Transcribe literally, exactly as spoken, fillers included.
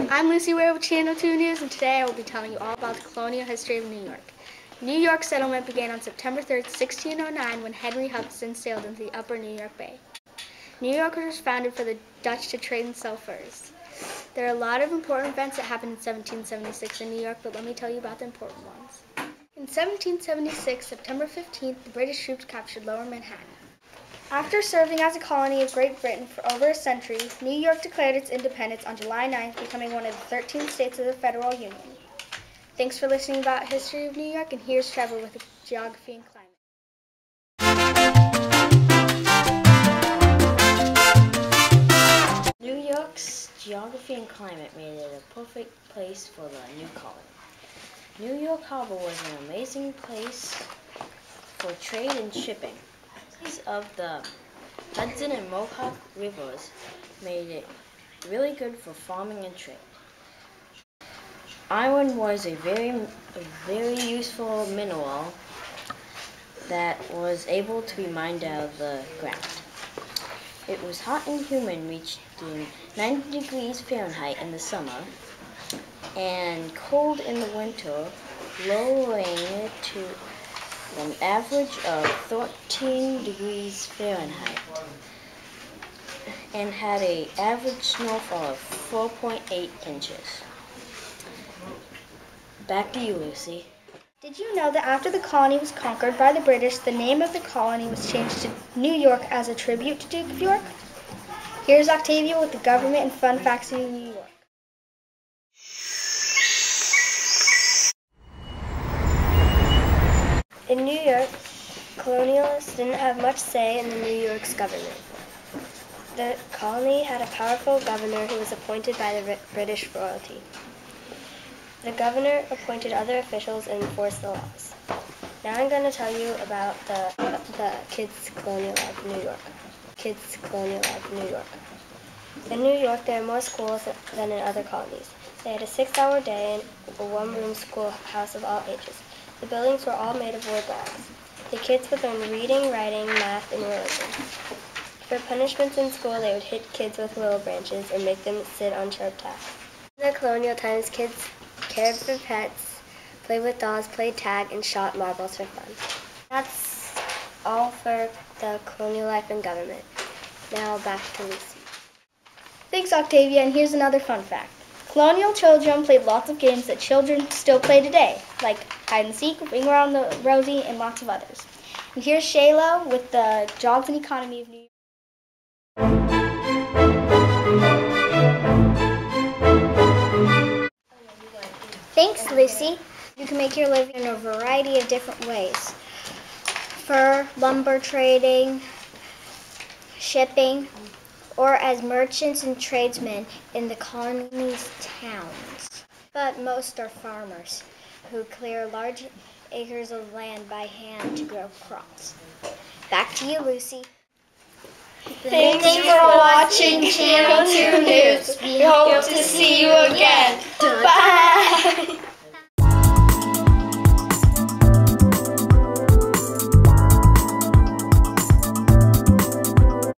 I'm Lucy Ware with Channel two News, and today I will be telling you all about the colonial history of New York. New York settlement began on September third, sixteen oh nine, when Henry Hudson sailed into the upper New York Bay. New York was founded for the Dutch to trade and sell furs. There are a lot of important events that happened in seventeen seventy-six in New York, but let me tell you about the important ones. In seventeen seventy-six, September fifteenth, the British troops captured Lower Manhattan. After serving as a colony of Great Britain for over a century, New York declared its independence on July ninth, becoming one of the thirteen states of the Federal Union. Thanks for listening about history of New York, and here's Trevor with geography and climate. New York's geography and climate made it a perfect place for the new colony. New York Harbor was an amazing place for trade and shipping. Of the Hudson and Mohawk rivers made it really good for farming and trade. Iron was a very, a very useful mineral that was able to be mined out of the ground. It was hot and humid, reaching ninety degrees Fahrenheit in the summer and cold in the winter, lowering it to an average of thirteen degrees Fahrenheit, and had an average snowfall of four point eight inches. Back to you, Lucy. Did you know that after the colony was conquered by the British, the name of the colony was changed to New York as a tribute to Duke of York? Here's Octavia with the government and fun facts in New York. In New York, colonialists didn't have much say in the New York's government. The colony had a powerful governor who was appointed by the British royalty. The governor appointed other officials and enforced the laws. Now I'm going to tell you about the, the kids' colonial life in New York. Kids' colonial life in New York. In New York, there are more schools than in other colonies. They had a six-hour day and a one-room schoolhouse of all ages. The buildings were all made of wood logs. The kids would learn reading, writing, math, and religion. For punishments in school, they would hit kids with willow branches and make them sit on sharp tacks. In the colonial times, kids cared for pets, played with dolls, played tag, and shot marbles for fun. That's all for the colonial life and government. Now back to Lucy. Thanks, Octavia, and here's another fun fact. Colonial children played lots of games that children still play today, like hide and seek, ring around the rosy, and lots of others. And here's Shayla with the jobs and economy of New York. Thanks, Lucy. You can make your living in a variety of different ways. Fur, lumber trading, shipping, or as merchants and tradesmen in the colony's towns. But most are farmers who clear large acres of land by hand to grow crops. Back to you, Lucy. Thanks for watching Channel two News. We hope to see you again. Bye!